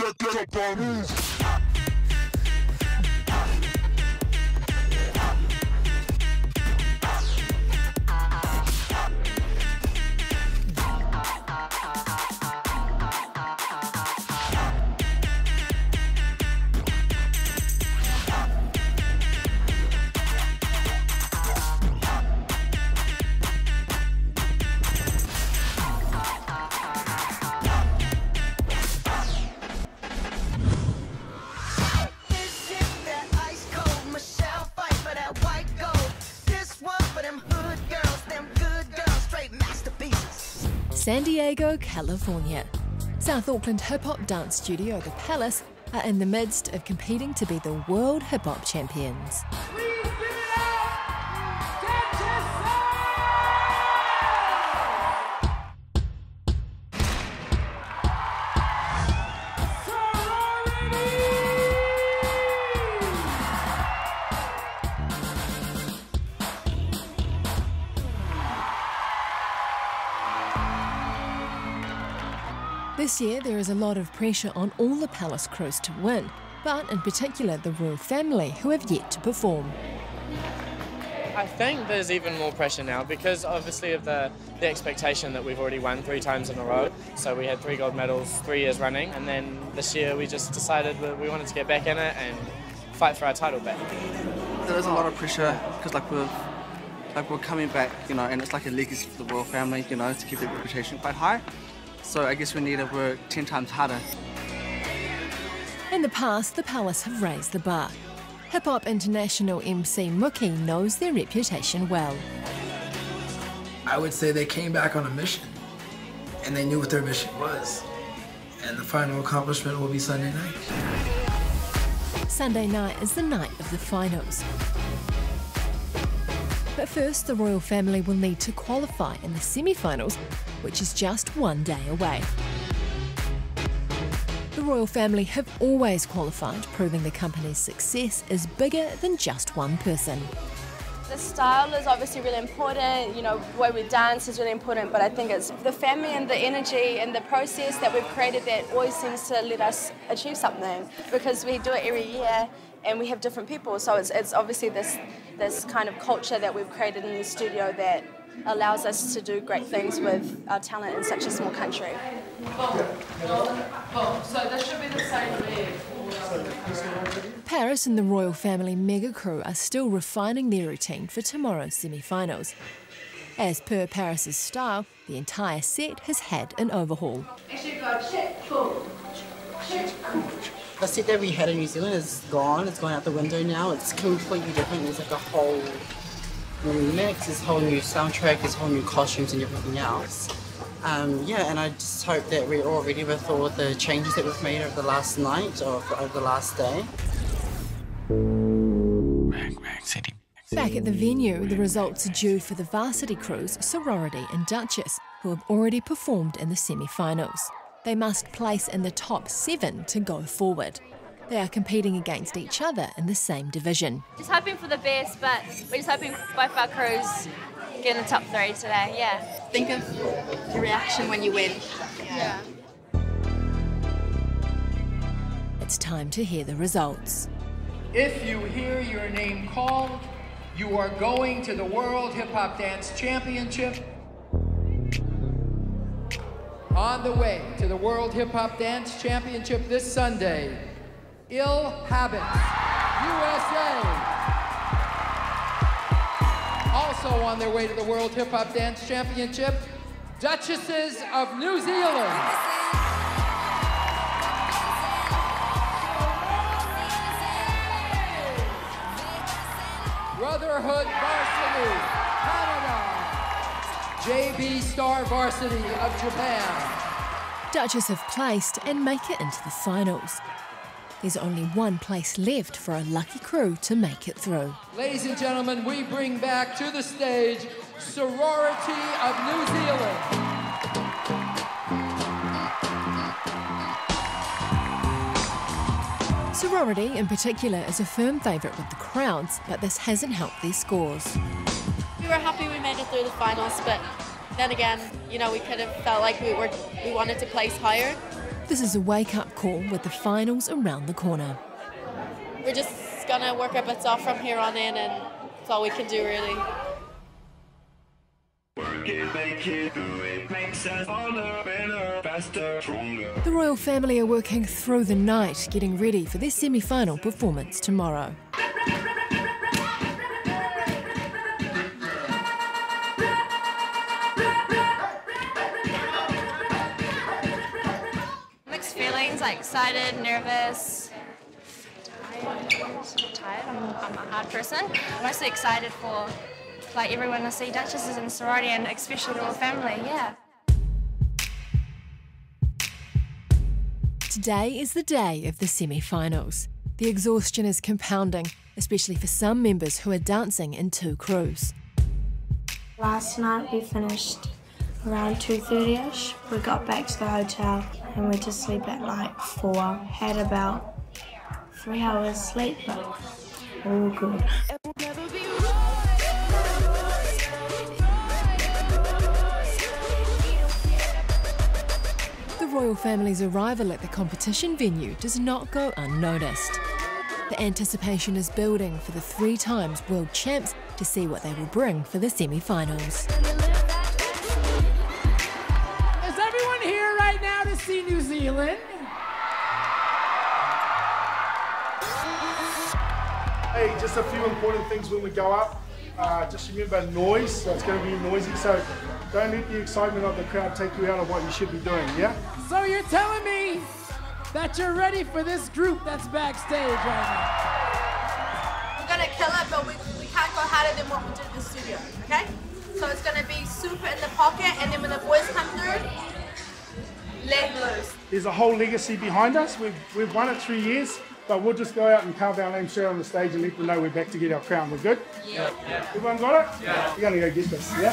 get up and move. San Diego, California. South Auckland hip-hop dance studio The Palace are in the midst of competing to be the world hip-hop champions. This year there is a lot of pressure on all the Palace crews to win, but in particular the royal family, who have yet to perform. I think there's even more pressure now because obviously of the expectation that we've already won 3 times in a row. So we had 3 gold medals 3 years running, and then this year we just decided that we wanted to get back in it and fight for our title back. There is a lot of pressure because we're coming back, you know, and it's like a legacy for the royal family, you know, to keep their reputation quite high. So I guess we need to work 10 times harder. In the past, the Palace have raised the bar. Hip-hop international MC Mookie knows their reputation well. I would say they came back on a mission, and they knew what their mission was. And the final accomplishment will be Sunday night. Sunday night is the night of the finals. But first, the royal family will need to qualify in the semi-finals, which is just 1 day away. The royal family have always qualified, proving the company's success is bigger than just one person. The style is obviously really important, you know, the way we dance is really important, but I think it's the family and the energy and the process that we've created that always seems to let us achieve something, because we do it every year and we have different people, so it's obviously this kind of culture that we've created in the studio that allows us to do great things with our talent in such a small country. So this should be the same leg. Paris and the royal family mega crew are still refining their routine for tomorrow's semi-finals. As per Paris's style, the entire set has had an overhaul. The set that we had in New Zealand is gone. It's gone out the window now. It's completely different. There's like a whole remix, there's a whole new soundtrack, there's whole new costumes and everything else. Yeah, and I just hope that we're all ready with all the changes that we've made over the last night or over the last day. Back at the venue, the results are due for the varsity crews, Sorority and Duchess, who have already performed in the semi-finals. They must place in the top 7 to go forward. They are competing against each other in the same division. Just hoping for the best, but we're just hoping both our crews get in the top 3 today, yeah. Think of the reaction when you win. Yeah. It's time to hear the results. If you hear your name called, you are going to the World Hip Hop Dance Championship. On the way to the World Hip Hop Dance Championship this Sunday, Ill Habits, USA. Also on their way to the World Hip Hop Dance Championship, Duchesses of New Zealand. Brotherhood Varsity, Canada. JB Star Varsity of Japan. Duchess have placed and make it into the finals. There's only one place left for a lucky crew to make it through. Ladies and gentlemen, we bring back to the stage Sorority of New Zealand. Sorority, in particular, is a firm favourite with the crowds, but this hasn't helped their scores. We were happy we made it through the finals, but then again, you know, we could have felt like we wanted to place higher. This is a wake-up call with the finals around the corner. We're just gonna work our bits off from here on in, and that's all we can do really. The royal family are working through the night, getting ready for their semi-final performance tomorrow. Mixed feelings, like excited, nervous, tired. I'm a hard person. Mostly excited for like everyone to see Duchesses in sorority, and especially the royal family, yeah. Today is the day of the semi-finals. The exhaustion is compounding, especially for some members who are dancing in 2 crews. Last night we finished around 2:30ish. We got back to the hotel and went to sleep at like 4. Had about 3 hours sleep, but all good. The royal family's arrival at the competition venue does not go unnoticed. The anticipation is building for the 3 times world champs to see what they will bring for the semi-finals. Is everyone here right now to see New Zealand? Hey, just a few important things when we go up. Just remember noise, so it's going to be noisy, so don't let the excitement of the crowd take you out of what you should be doing, yeah? So you're telling me that you're ready for this group that's backstage right now? We're gonna kill it, but we can't go harder than what we did in the studio, okay? So it's gonna be super in the pocket, and then when the boys come through, let loose. There's a whole legacy behind us. We've won it 3 years, but we'll just go out and carve our name straight on the stage and let them know we're back to get our crown. We're good? Yeah. Everyone got it? Yeah. We're gonna go get this, yeah?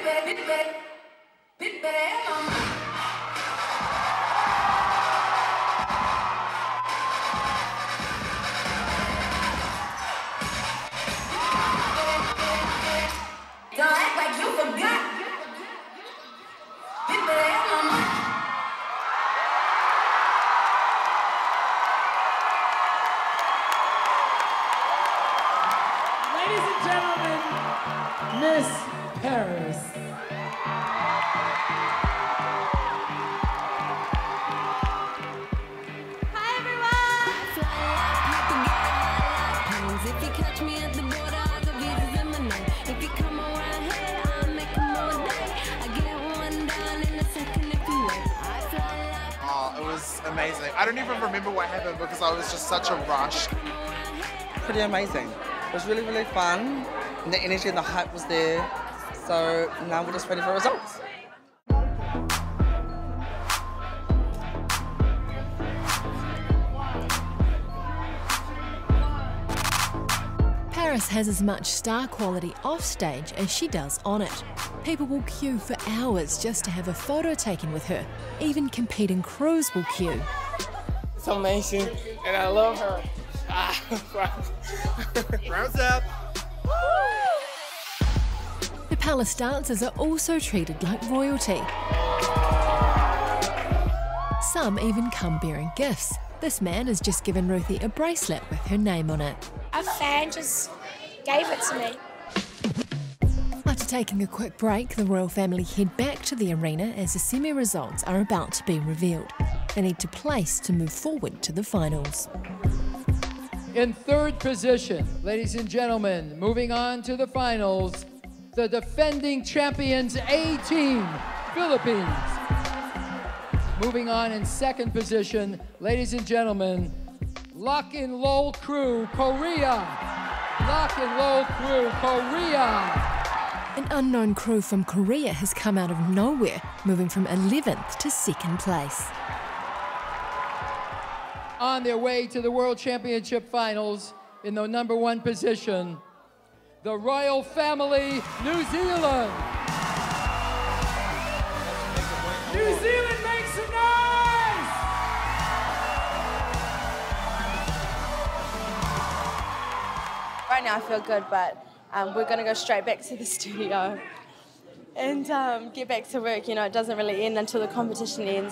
Don't act like you forgot. Ladies and gentlemen, Miss Paris. Hi everyone! If you catch me at the border, I'll go visas in my name. If you come around here, I'll make them all day. I get one down in a second if you wait. I fly like... Oh, it was amazing. I don't even remember what happened because I was just such a rush. Pretty amazing. It was really, really fun. And the energy and the hype was there. So now we're just ready for results. Paris has as much star quality off stage as she does on it. People will queue for hours just to have a photo taken with her. Even competing crews will queue. It's amazing, and I love her. Rounds up. The Palace dancers are also treated like royalty. Some even come bearing gifts. This man has just given Ruthie a bracelet with her name on it. A fan just gave it to me. After taking a quick break, the royal family head back to the arena as the semi-results are about to be revealed. They need to place to move forward to the finals. In third position, ladies and gentlemen, moving on to the finals, the defending champions A-Team, Philippines. Moving on in second position, ladies and gentlemen, Lock and Lol Crew, Korea. Lock and Lol Crew, Korea. An unknown crew from Korea has come out of nowhere, moving from 11th to 2nd place. On their way to the World Championship Finals in the #1 position, the Royal Family, New Zealand. New Zealand makes some noise! Right now I feel good, but we're going to go straight back to the studio and get back to work. You know, it doesn't really end until the competition ends.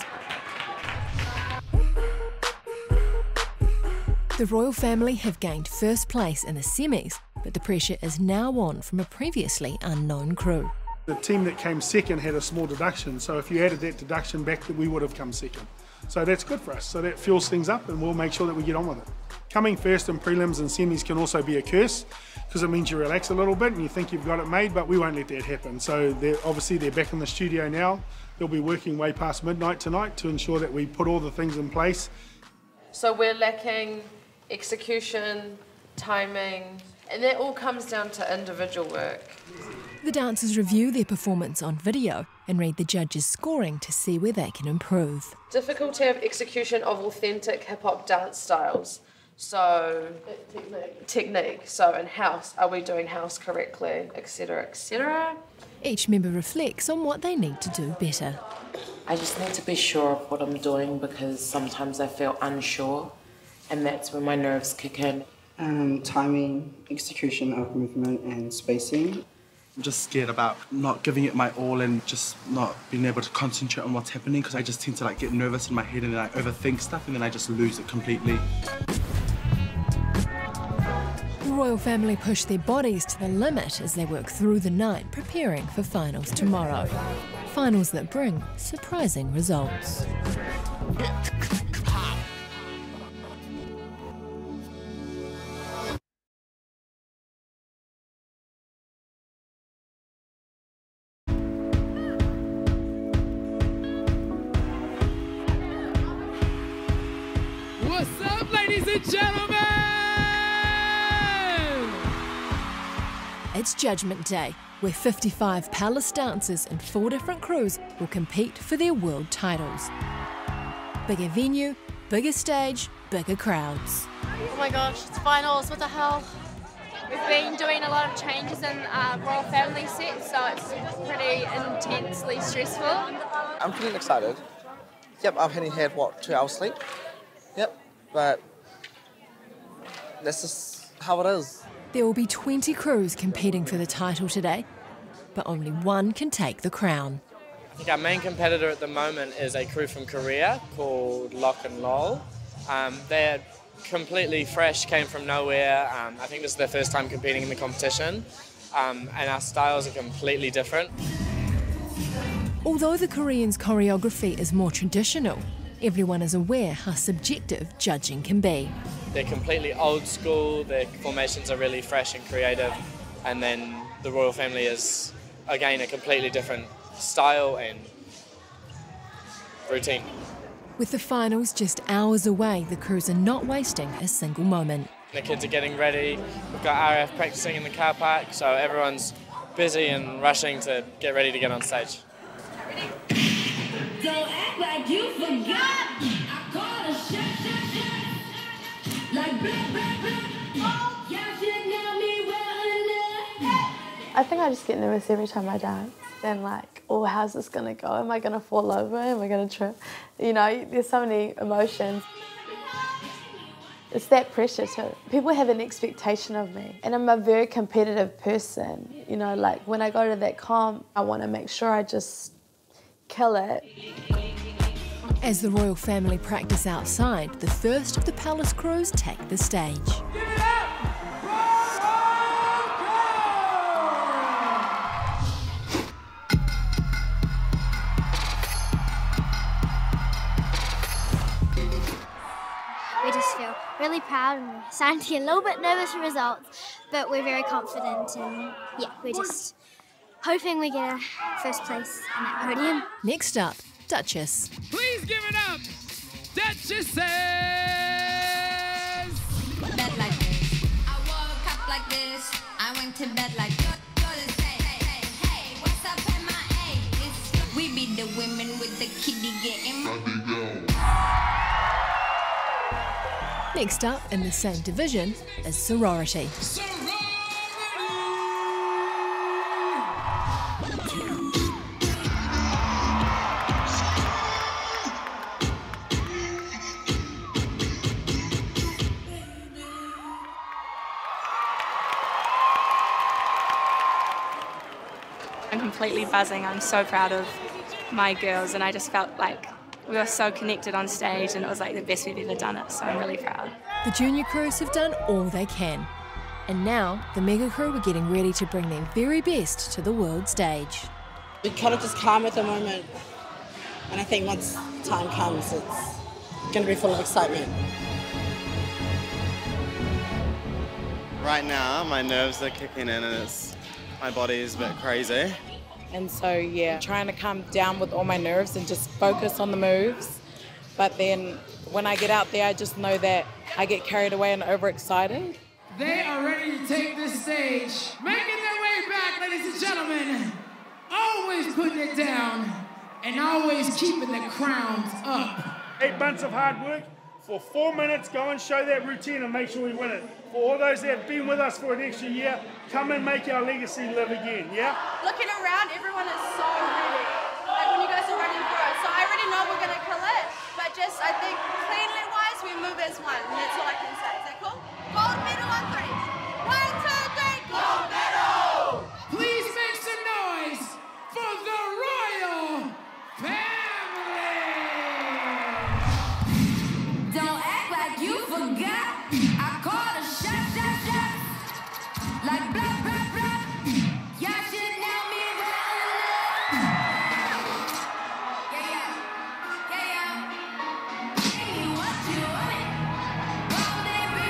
The royal family have gained first place in the semis, but the pressure is now on from a previously unknown crew. The team that came second had a small deduction, so if you added that deduction back, we would have come second. So that's good for us. So that fuels things up and we'll make sure that we get on with it. Coming first in prelims and semis can also be a curse because it means you relax a little bit and you think you've got it made, but we won't let that happen. So obviously they're back in the studio now. They'll be working way past midnight tonight to ensure that we put all the things in place. So we're lacking execution, timing, and that all comes down to individual work. The dancers review their performance on video and read the judges' scoring to see where they can improve. Difficulty of execution of authentic hip-hop dance styles. So, technique. So in house, are we doing house correctly, etc., etc.? Each member reflects on what they need to do better. I just need to be sure of what I'm doing because sometimes I feel unsure, and that's when my nerves kick in. Timing, execution of movement and spacing. I'm just scared about not giving it my all and just not being able to concentrate on what's happening because I just tend to get nervous in my head and then I overthink stuff and then I just lose it completely. The royal family push their bodies to the limit as they work through the night preparing for finals tomorrow. Finals that bring surprising results. What's up, ladies and gentlemen? It's Judgment Day, where 55 Palace dancers in 4 different crews will compete for their world titles. Bigger venue, bigger stage, bigger crowds. Oh my gosh, it's finals, what the hell? We've been doing a lot of changes in royal family sets, so it's pretty intensely stressful. I'm feeling excited. Yep, I've only had, 2 hours sleep? Yep, but that's just how it is. There will be 20 crews competing for the title today, but only one can take the crown. I think our main competitor at the moment is a crew from Korea called Lock and Lol. They're completely fresh, came from nowhere. I think this is their first time competing in the competition, and our styles are completely different. Although the Koreans' choreography is more traditional, everyone is aware how subjective judging can be. They're completely old school, their formations are really fresh and creative, and then the royal family is, again, a completely different style and routine. With the finals just hours away, the crews are not wasting a single moment. The kids are getting ready, we've got RF practicing in the car park, so everyone's busy and rushing to get ready to get on stage. Don't act like you forgot. I call a shot. Like black. Oh, y'all should know me well enough. I think I just get nervous every time I dance. And like, oh, how's this gonna go? Am I gonna fall over? Am I gonna trip? You know, there's so many emotions. It's that pressure too. People have an expectation of me, and I'm a very competitive person. You know, like when I go to that comp, I want to make sure I just kill it. As the royal family practice outside, the first of the palace crews take the stage. We just feel really proud and we're starting to get a little bit nervous for results, but we're very confident and yeah, we're just hoping we get a first place on that podium. Next up, Duchess. Please give it up, Duchess says. Bed like this. I wore a cup like this. I went to bed like this. Hey, what's up, MIA? We be the women with the kitty getting. Next up, in the same division, is sorority. I'm completely buzzing. I'm so proud of my girls, and I just felt like we were so connected on stage, and it was like the best we've ever done it, so I'm really proud. The junior crews have done all they can, and now the mega crew are getting ready to bring their very best to the world stage. We kind of just calm at the moment, and I think once time comes, it's going to be full of excitement. Right now, my nerves are kicking in, and my body is a bit crazy. And so, yeah, trying to calm down with all my nerves and just focus on the moves. But then when I get out there, I just know that I get carried away and overexcited. They are ready to take this stage. Making their way back, ladies and gentlemen. Always putting it down and always keeping the crowns up. 8 months of hard work. For 4 minutes, go and show that routine and make sure we win it. For all those that have been with us for an extra year, come and make our legacy live again, yeah? Looking around, everyone is so ready. Like when you guys are running for it. So I already know we're going to kill it, but just I think cleanly-wise, we move as one. And that's all I can say. Is that cool? Gold medal on 3. 1, 2, 3, gold medal! Please make some noise for the royal family! Don't act like you forgot. I call a shot. Like blah. Y'all should know me well enough. Yeah. Give me what you want. Gold and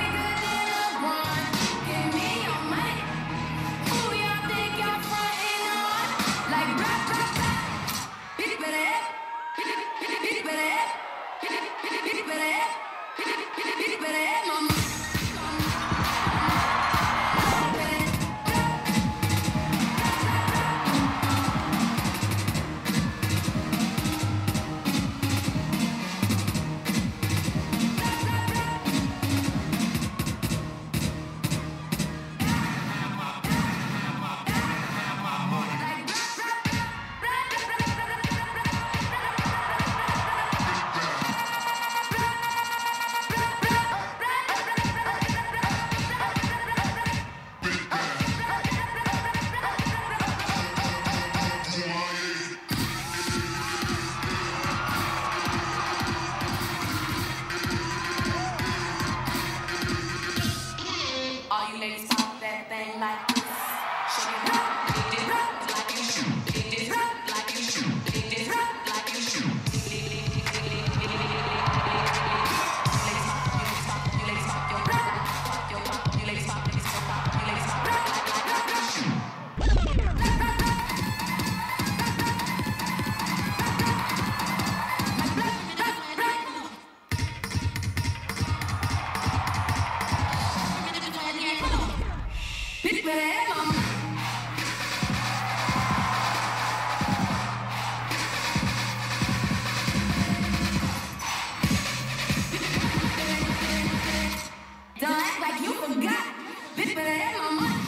Don't act like you forgot. Bit better than my money.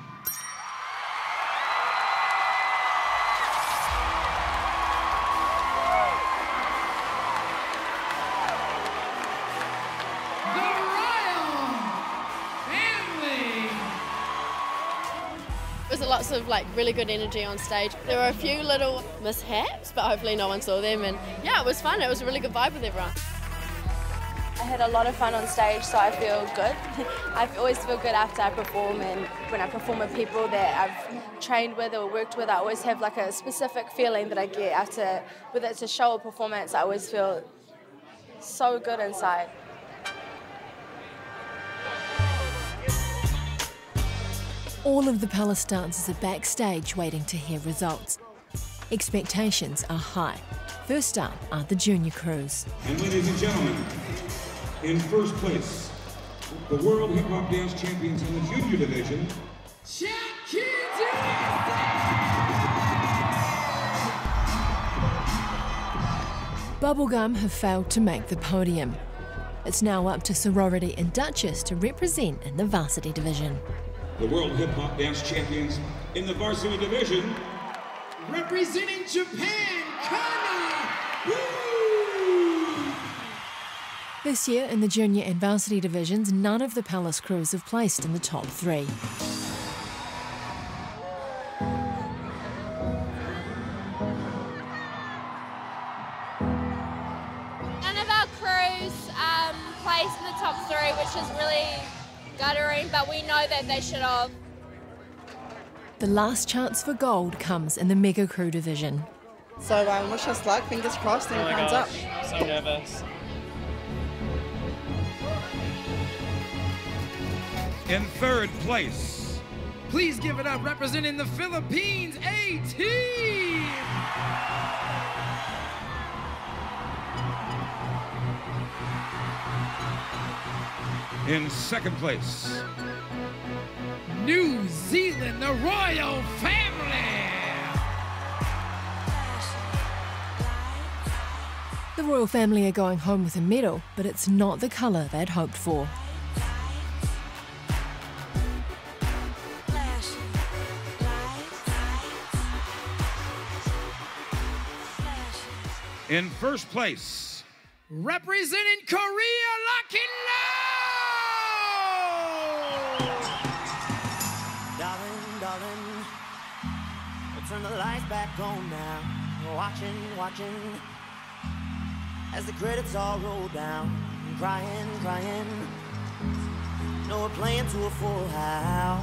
There was lots of like really good energy on stage. There were a few little mishaps, but hopefully no one saw them. And yeah, it was fun. It was a really good vibe with everyone. I had a lot of fun on stage, so I feel good. I always feel good after I perform, and when I perform with people that I've trained with or worked with, I always have like a specific feeling that I get after, whether it's a show or performance, I always feel so good inside. All of the Palace dancers are backstage waiting to hear results. Expectations are high. First up are the junior crews. And ladies and gentlemen, in first place, the World Hip Hop Dance Champions in the junior division, Bubblegum have failed to make the podium. It's now up to Sorority and Duchess to represent in the varsity division. the World Hip Hop Dance Champions in the varsity division, representing Japan, Kana! Woo! This year, in the junior and varsity divisions, none of the Palace crews have placed in the top 3. None of our crews placed in the top 3, which is really guttering, but we know that they should have. The last chance for gold comes in the mega crew division. So wish us luck, fingers crossed, and hands up. So nervous. in third place. Please give it up, representing the Philippines A team. In second place, New Zealand, the royal family. The royal family are going home with a medal, but it's not the colour they'd hoped for. in first place, representing Korea, lock and load. Darling, darling, turn the lights back on now. Watching, as the credits all roll down. Crying, no, we're playing to a full house.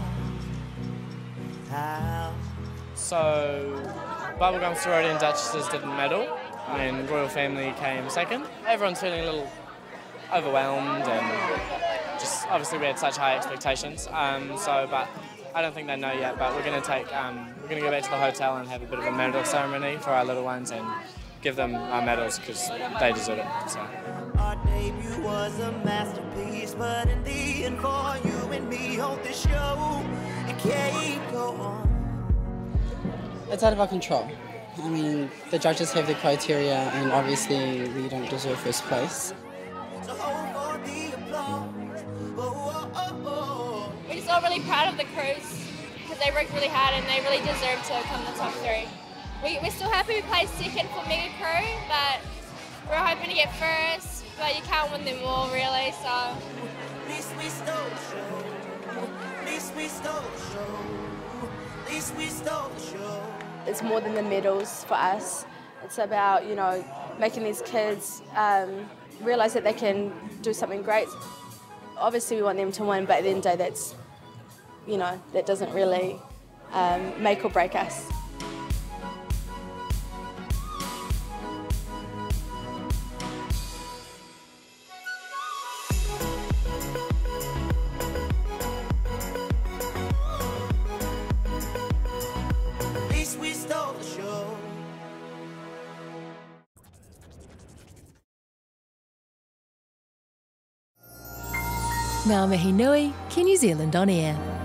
So, Bubblegum, Sorority and Duchesses didn't medal, and Royal Family came second. Everyone's feeling a little overwhelmed, and just obviously we had such high expectations. But I don't think they know yet. But we're going to go back to the hotel and have a bit of a medal ceremony for our little ones and give them our medals because they deserve it. So. Our debut was a masterpiece, but in the end, for you and me, hold the show, it can't go on. It's out of our control. I mean, the judges have their criteria, and obviously we don't deserve first place. We're just all really proud of the crews because they worked really hard and they really deserve to come in the top 3. We're still happy we placed second for Mega Crew, but we're hoping to get first, but you can't win them all really, so. It's more than the medals for us. It's about, making these kids realise that they can do something great. Obviously we want them to win, but at the end of the day, that's, that doesn't really make or break us. Ngā mihi nui, ki New Zealand on air.